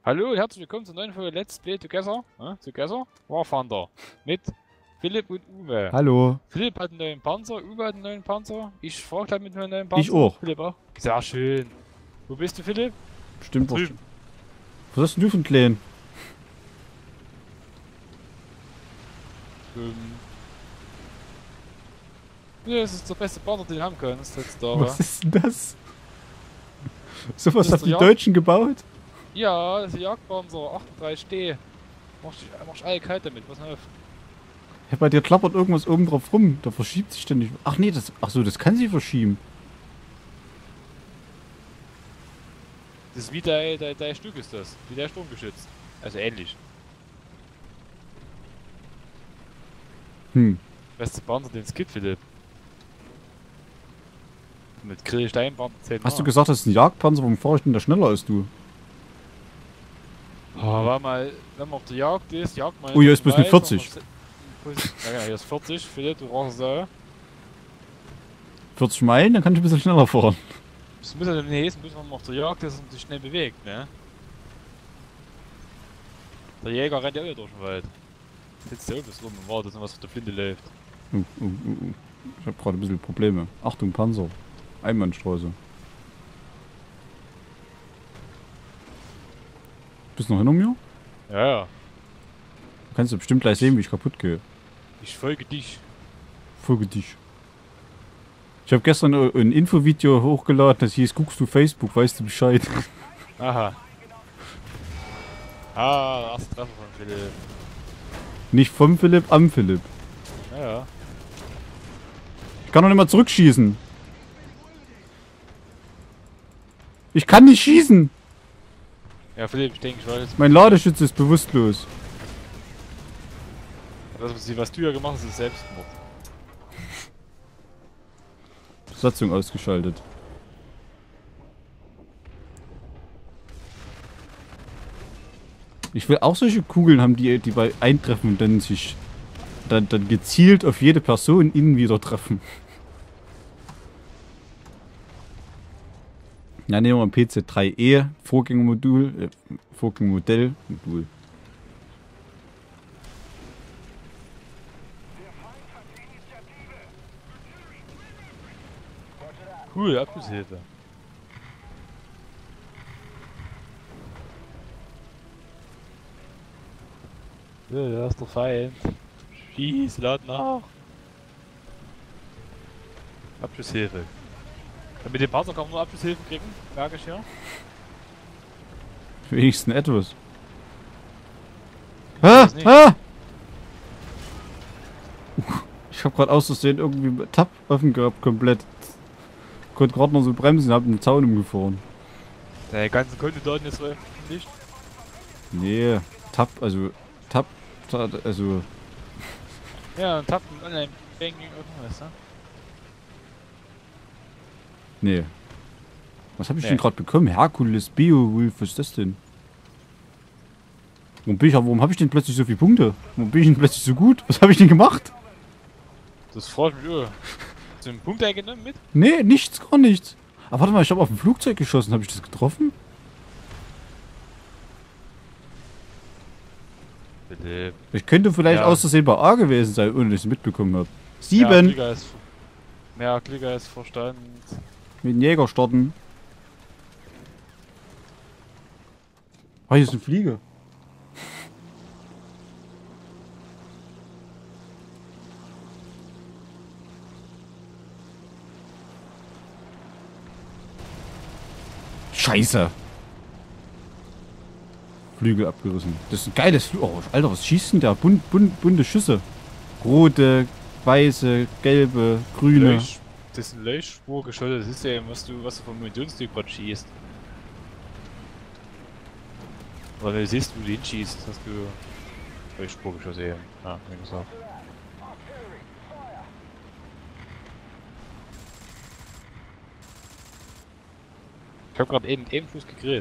Hallo und herzlich willkommen zur neuen Folge Let's Play Together, War Thunder mit Philipp und Uwe. Hallo. Philipp hat einen neuen Panzer, Uwe hat einen neuen Panzer, ich fahre gleich mit meinem neuen Ich Panzer. auch. Philipp auch. Sehr schön. Wo bist du, Philipp? Bestimmt was. Drüben. Was hast denn du für ein Kleinen? Ja, das ist der beste Panzer, den du haben kannst jetzt da. Was ist denn das? So was Das haben ist die der Deutschen gebaut? Ja, das ist der Jagdpanzer 38D. Machst alle kalt damit, pass auf. Ja, bei dir klappert irgendwas oben drauf rum. Da verschiebt sich ständig. Ach nee, das. Ach so, das kann sie verschieben. Das ist wie dein Stück ist das, wie der Sturmgeschütz. Also ähnlich. Beste Panzer, den es gibt, Philipp. Mit Grillsteinpanzer 10 Hast du gesagt, das ist ein Jagdpanzer? Warum fahre ich denn da schneller als du? War mal, wenn man auf der Jagd ist, jagt man. Oh, hier ist bloß eine 40. Ja, genau, hier ist 40, Philipp, du brauchst da. 40 Meilen, dann kann ich ein bisschen schneller fahren. Das muss ja demnächst, muss man auf der Jagd ist und sich schnell bewegt, ne? Der Jäger rennt ja immer durch den Wald. Sitzt der oben rum und wartet, was auf der Flinte läuft. Ich habe gerade ein bisschen Probleme. Achtung, Panzer. Einbahnstraße. Bist du noch hinter mir? Ja, ja. Du kannst du bestimmt gleich sehen, wie ich kaputt gehe. Ich folge dich. Folge dich. Ich habe gestern ein Infovideo hochgeladen, das hieß, guckst du Facebook, weißt du Bescheid. Aha. Ah, erste Treffer von Philipp. Nicht vom Philipp, am Philipp. Ja, ja. Ich kann doch nicht mal zurückschießen. Ich kann nicht schießen. Ja, Philipp, ich denke, ich weiß jetzt. Mein Ladeschütze ist bewusstlos. Was du ja gemacht hast, ist Selbstmord. Besatzung ausgeschaltet. Ich will auch solche Kugeln haben, die bei Eintreffen und dann sich dann gezielt auf jede Person innen wieder treffen. Ja, nehmen wir ein PC3E Vorgängermodul, Vorgängermodell, Modul. Cool, Abschlusshilfe. Ja, da ist der Feind. Schieß, lad nach. Abschlusshilfe. Ja, mit dem Panzer kann man nur Abschlusshilfe kriegen, merke ich ja. Wenigstens etwas. Das nicht. Ich hab grad aus Versehen irgendwie Tab offen gehabt, komplett. Konnte gerade noch so bremsen, hab den Zaun umgefahren. Der ganze Kontodaten ist veröffentlicht. Nee, Tab, also also Ja, und tappen Online-Banking irgendwas, ne? nee. Was habe ich denn gerade bekommen? Herkules Beowulf, was ist das denn? Warum habe ich denn plötzlich so viele Punkte? Warum bin ich denn plötzlich so gut? Was habe ich denn gemacht? Das freut mich auch. Hast du einen Punkt eingenommen mit? Nee, nichts, gar nichts. Aber warte mal, ich habe auf ein Flugzeug geschossen. Habe ich das getroffen? Bitte. Ich könnte vielleicht Ja. aus Versehen bei A gewesen sein, ohne dass ich es mitbekommen habe. 7! Mehr Klicker ist Verstand. Mit dem Jäger starten. Ah, hier ist ein Flieger. Scheiße. Flügel abgerissen. Das ist ein geiles Flügel. Oh, Alter, was schießt denn da? Bunte Schüsse. Rote, weiße, gelbe, grüne. Das ist ein Leuchtspurgeschosse, das ist ja eben, was du vom Munitionsstück gerade schießt. Oder wenn du siehst, wo du hinschießt, hast du Leuchtspurgeschosse eben. Ja, wie gesagt. Ich hab gerade eben Fuß gegrillt.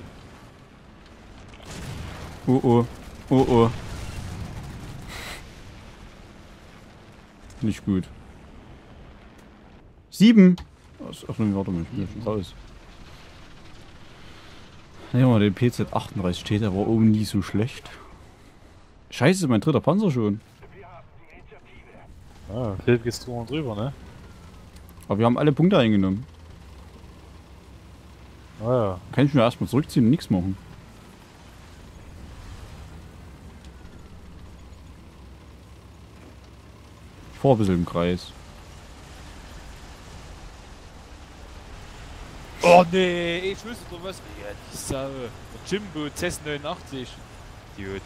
Oh oh. Oh oh. Nicht gut. 7! Ach nee, warte mal, ich bin ja schon raus. Ja, mal, der PZ-38 steht, der war oben nie so schlecht. Scheiße, mein dritter Panzer schon. Ah, Philipp geht's drüber und drüber, ne? Aber wir haben alle Punkte eingenommen. Ah ja. Kann ich mir erstmal zurückziehen und nichts machen. Ich fahr ein bisschen im Kreis. Oh nee, ich wüsste doch was. Ja, die Sau. Der Jimbo CS89. Idiot.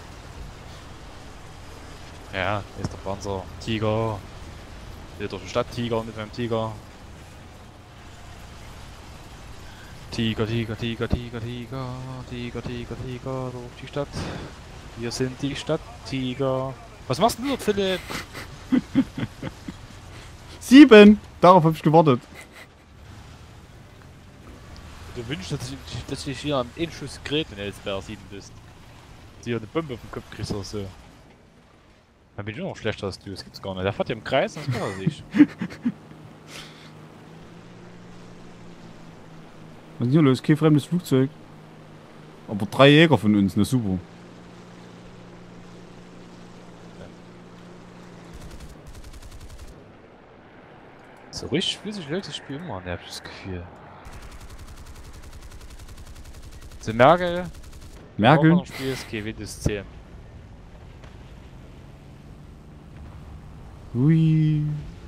Ja, hier ist der Panzer. Tiger. Hier durch die Stadt Tiger mit meinem Tiger. Tiger, Tiger, Tiger, Tiger, Tiger, Tiger, Tiger, Tiger, durch die Stadt. Wir sind die Stadt Tiger. Was machst denn du dort, Philipp? 7! Darauf habe ich gewartet. Du wünschst, dass ich hier am Einschuss gerät in LSBR 7 bist. Dass du hier eine Bombe auf den Kopf kriegst oder so. Dann bin ich noch schlechter als du, das gibt's gar nicht. Der fährt ja im Kreis, das kann er sich. Was ist denn hier los? Kein fremdes Flugzeug. Aber 3 Jäger von uns, ne super. So richtig flüssig läuft das Spiel immer, ne, hab ich das Gefühl. So Merkel. Merkel? Spiel ist Windows 10. Hui.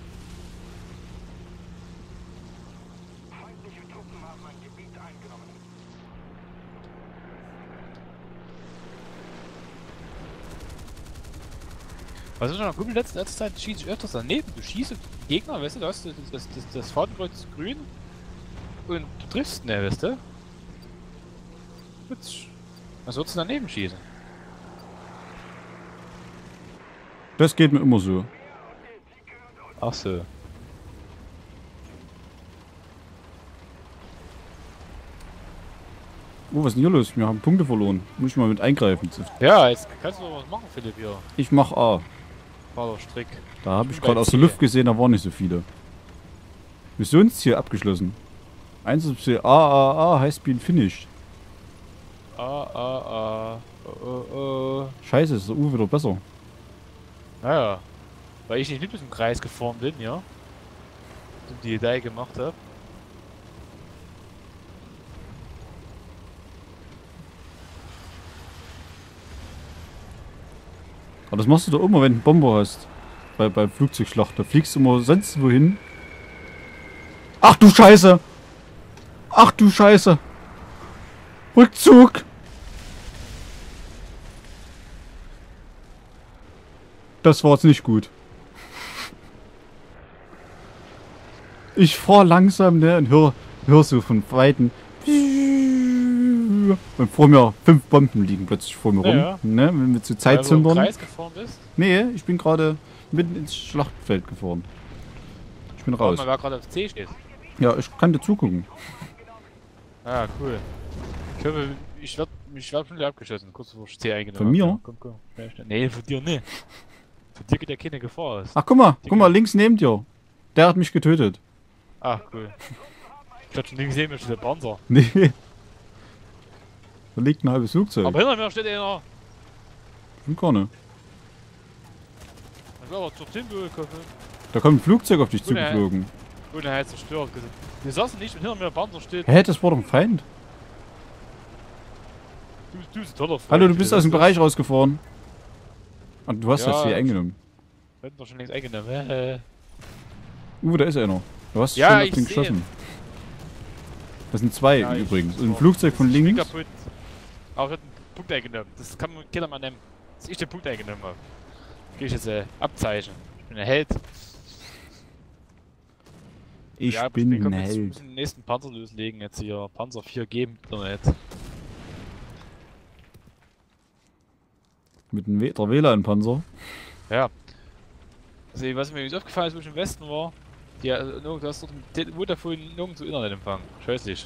Was ist schon noch gut, in letzter Zeit schieße ich öfters daneben. Du schießt auf die Gegner, weißt du, da hast du das Fadenkreuz ist grün und du triffst, ne, weißt du? Was würdest du daneben schießen? Das geht mir immer so. Ach so. Oh, was ist denn hier los? Wir haben Punkte verloren. Muss ich mal mit eingreifen. Ja, jetzt kannst du doch was machen, Philipp, hier. Ich mach A. Vater Strick. Da habe ich gerade aus der Luft gesehen, da waren nicht so viele. Missionsziel abgeschlossen. Einsatzziel A Highspeed finished. Scheiße, ist der U wieder besser. Naja. Weil ich nicht bis im Kreis gefahren bin, ja. Und die Idee gemacht habe. Aber das machst du doch immer, wenn du einen Bomber hast. Bei Flugzeugschlacht. Da fliegst du immer sonst wohin. Ach du Scheiße! Ach du Scheiße! Rückzug! Das war jetzt nicht gut. Ich fahr langsam, ne, und hör so von Weitem. Und vor mir 5 Bomben liegen plötzlich vor mir rum. Ja. Ne, wenn wir zu Weil du im Zeitzündern. Kreis gefahren bist. Nee, ich bin gerade mitten ins Schlachtfeld gefahren. Ich bin raus. Mal, wer gerade auf C steht. Ja, ich kann dir zugucken. Ah, cool. Ich hoffe, ich werd schon wieder abgeschossen, kurz bevor ich C eingenommen Von mir? habe. Komm. Nee, von dir nicht. Von dir geht ja keine Gefahr aus. Ach, guck mal, links neben dir. Der hat mich getötet. Ach, cool. Ich hab schon nie gesehen, mir steht der Panzer. Nee. Da liegt ein halbes Flugzeug. Aber hinter mir steht einer. Schon gar nicht. Ich will aber zur Timbo gekommen. Da kommt ein Flugzeug auf dich Gut, zugeflogen. Und er hat zerstört. Wir saßen nicht und hinter mir der Panzer steht. Hä, das war doch ein Feind. Du bist ein toller Freund. Hallo, du bist aus dem Bereich rausgefahren. Und du hast Ja, das hier eingenommen. Wir hätten doch schon längst eingenommen. Da ist einer. Du hast Ja, schon auf ich den seh geschossen. Das sind 2 Ja, übrigens. Und ein so. Flugzeug von Ich bin links. kaputt. Aber ich hab einen Punkt eingenommen. Das kann man keiner mal nehmen. Dass ich den Punkt eingenommen habe. Krieg ich jetzt Abzeichen. Ich bin ein Held. Ich Ja, bin wir ein können jetzt Held. den nächsten Panzer loslegen. Jetzt hier Panzer 4G im Internet. Mit dem der WLAN-Panzer. Ja. Also, was mir nicht aufgefallen ist, wo ich im Westen war, du hast dort mit Vodafone nirgendwo Internetempfang. Scheußlich.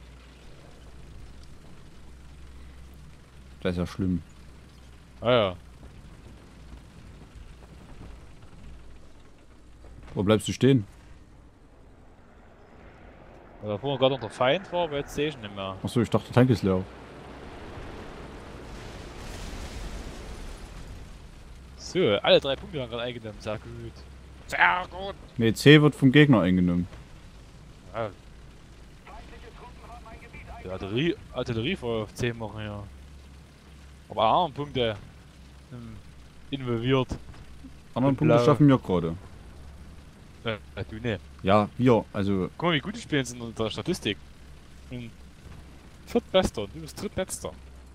Das ist ja schlimm. Ah ja. Wo bleibst du stehen? Weil da vorne gerade noch der Feind war, aber jetzt sehe ich ihn nicht mehr. Achso, ich dachte, der Tank ist leer. So, alle 3 Punkte waren gerade eingenommen. Sehr gut. Sehr gut. Ne, C wird vom Gegner eingenommen. Ja. Die Artilleriefeuer auf 10 machen ja. Aber auch Punkte involviert. Anderen Und Punkte blau. schaffen wir gerade. Du ne. Ja, wir, also. Guck mal, wie gut die spielen sind in der Statistik. Viertbester, du bist drittletzter.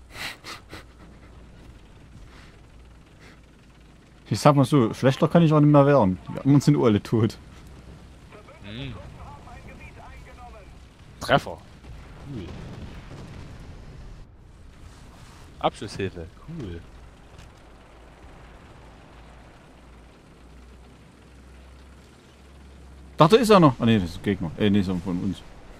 Ich sag mal so, schlechter kann ich auch nicht mehr werden. Wir haben uns in alle tot. Mhm. Treffer. Cool. Abschlusshilfe. Cool. Ach, da ist er noch. Ah ne, das ist der Gegner. Ne, ist er von uns.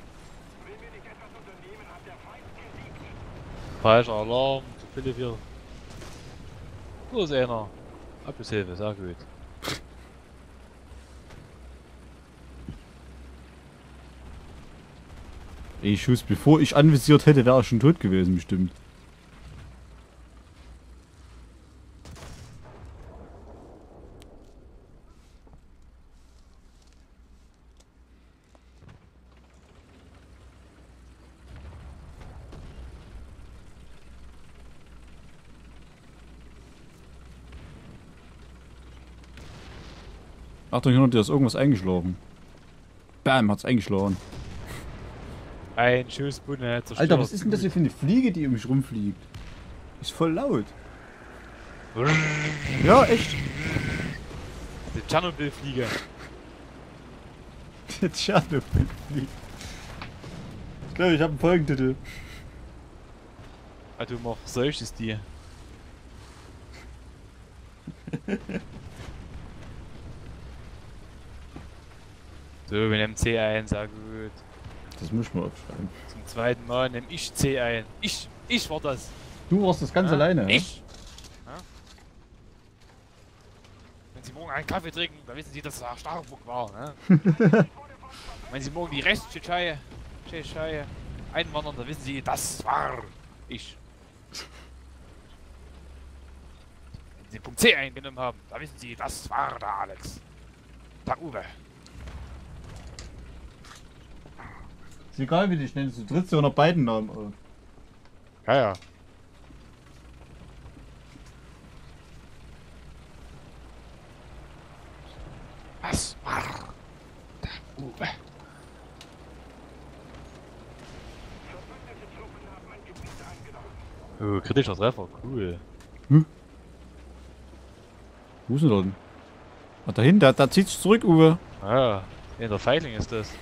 Falscher Alarm. Zu viele wir. Wo ist einer? Abschlusshilfe, sehr gut. Ey, Schuss, bevor ich anvisiert hätte, wäre er schon tot gewesen, bestimmt. Achtung, hinter dir ist irgendwas eingeschlagen. Bam, hat's eingeschlagen. Ein Schuss, Bunne, zerstört. Alter, was ist denn das hier für eine Fliege, die um mich rumfliegt? Ist voll laut. Ja, echt. Die Tschernobyl-Fliege. Der Tschernobyl-Fliege. Ich glaube, ich habe einen Folgentitel. Also, du machst solches die. So, wir nehmen C ein, sehr gut. Das muss ich mal aufschreiben. Zum zweiten Mal nehme ich C ein. Ich war das. Du warst das ganz Ja? alleine, ja? Ich. Ja? Wenn Sie morgen einen Kaffee trinken, dann wissen Sie, dass es Starbuck war. Ne? Wenn Sie morgen die Rest-Tschechei einwandern, dann wissen Sie, das war ich. Wenn Sie Punkt C eingenommen haben, dann wissen Sie, das war der Alex. Der Uwe. Ist egal, wie du dich nennst. Du trittst ja unter beiden Namen auf. Ja, ja. Was war der Uwe? Oh, kritischer Treffer, cool. Wo ist denn der denn? Ah, dahin, da zieht sich zurück, Uwe. Ah, in der Feigling ist das.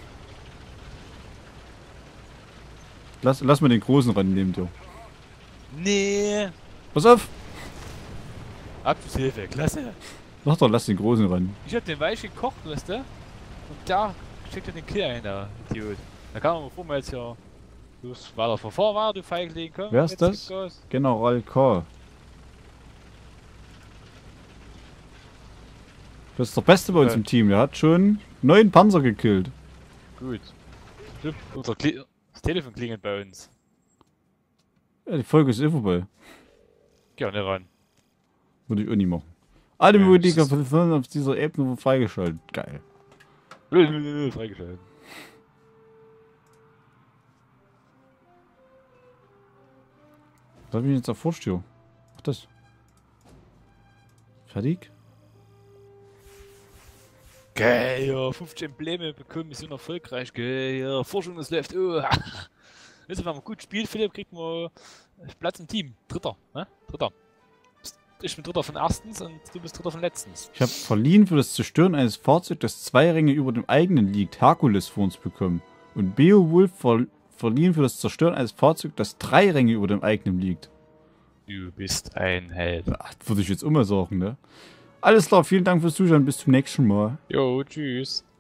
Lass mal den Großen ran neben dir. Nee. Pass auf! Abschlusshilfe, klasse. Sag doch, lass den Großen ran. Ich hab den Weich gekocht, weißt du? Und da steckt er den Kill ein, der Idiot. Da kann man mal vor, mal jetzt hier. Du war der Verfahren war, du Feigling, komm. Wer ist jetzt das? geht's los. General K. Das ist der Beste bei uns im Team. Der hat schon 9 Panzer gekillt. Gut. Das Telefon klingelt bei uns. Ja, die Folge ist eh vorbei. Geh auch nicht ran. Würde ich auch nicht machen. Alle Ja, Modiker das ist- auf dieser Ebene wurden freigeschaltet. Geil. Freigeschaltet. Was hab ich jetzt erforscht hier? Ach, das. Fertig? Geil, ja, 50 Embleme bekommen, wir sind erfolgreich, geil, ja, Forschung, das läuft, oh. Weißt du, wenn man gut spielt, Philipp, kriegt man Platz im Team. Dritter, ne? Dritter. Ich bin Dritter von erstens und du bist Dritter von letztens. Ich habe verliehen für das Zerstören eines Fahrzeugs, das 2 Ränge über dem eigenen liegt, Herkules vor uns bekommen. Und Beowulf verliehen für das Zerstören eines Fahrzeugs, das 3 Ränge über dem eigenen liegt. Du bist ein Held. Ach, würde ich jetzt immer sagen, ne? Alles klar, vielen Dank fürs Zuschauen, bis zum nächsten Mal. Jo, tschüss.